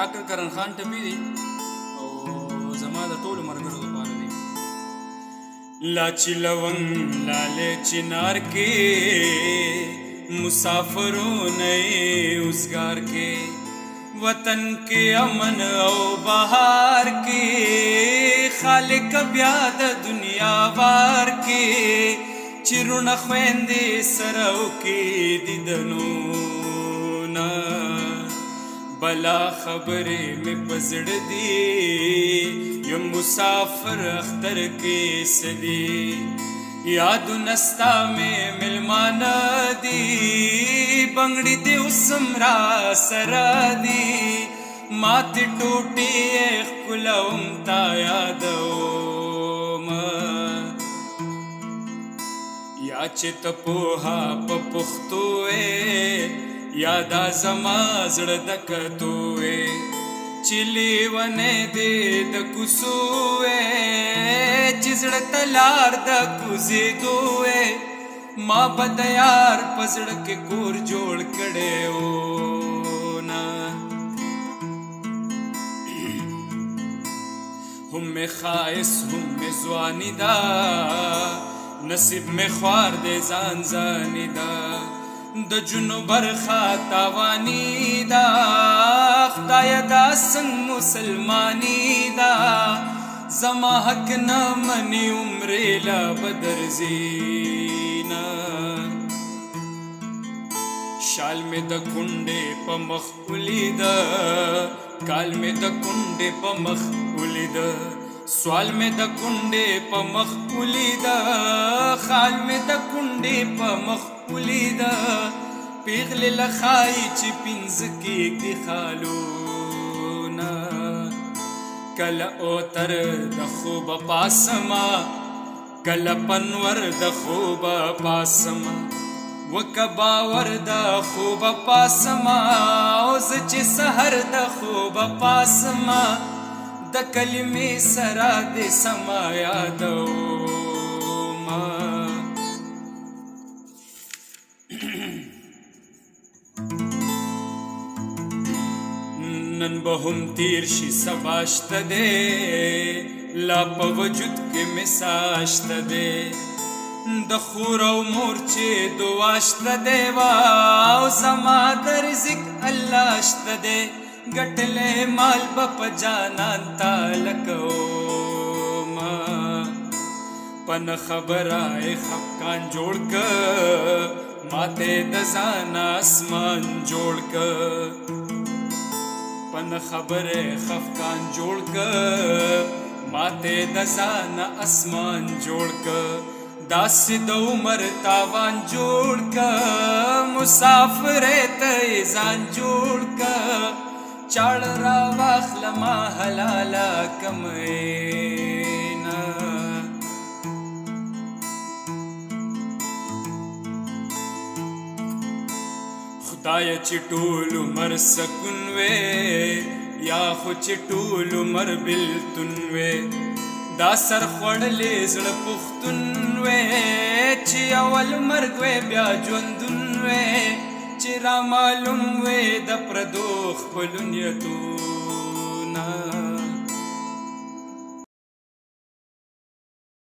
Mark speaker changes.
Speaker 1: شاکر کرن خان ټپي دی او زما د ټولو ملګرو دپاره دی. لا چې لونګ لالې چنار کې مسافرونه اوزګار کې وطن کې امن او بهار کې خالق بیا د دنیا وار کې چیرونه خويندې سره وکړي دیدنونه بلا خبرې مې په زړه دي یم مسافر اختر کې سدي یادونه ستا مې مېلمانه دي بنګړي دې اوس هم را سره دي ماتې ټوټې ښکلوم تا یادومه یا چې ته پوها په پښتو یا دا زما زړه د کتو چې لیونی دې د کوڅو چې زړه ته لار د کوزېدو ما به د یار په زړه کې کور جوړ کړی و نه هم مې ښایست هم مې ځواني ده نصیب مې خوار دی ځان ځاني ده د جنوب برخه تاواني ده خدایه دا څنګه مسلماني ده زما حق نه مني عمرې لا به درځي نه شال مې د کونډې په مخ ولیده کال مې د کونډې په مخ ولیده سوال مې د کونډې په مخ ولیده خال مې د کونډې په مخ ولیده پیغلې له ښایي چې پنځه کېږدي خالونه کله اوتر د خوبه پاسمه کله پنور د خوبه پاسمه وکه باور د خوبه پاسمه او زه چې سحر د خوبه پاسمه د کلمې سره د سما یادومه نن به هم تیر شي سبا شته دی لا په وجود کې مې ساه شته دی د خور او مور چې دعا شته دی او زما د رزق الله شته دی ګټلې مال به په جانان تا لکومه په نه خبره یې خفقان جوړ که ماته د ځان اسمان جوړ که په نه خبره خفقان جوړ که ماته د ځان اسمان جوړ که داسې د عمر تاوان جوړ که مسافرې ته یې ځان جوړ که چاړه راواخلمه حلاله کمینا خدایه چې ټول عمر سکون وې یا خو چې ټول عمر بلتون وې دا سر خوړلې زړه پښتون وې چې اول مرګ وې بیا ژوندون وې چې را معلوم وې د پردو خپلو نیتو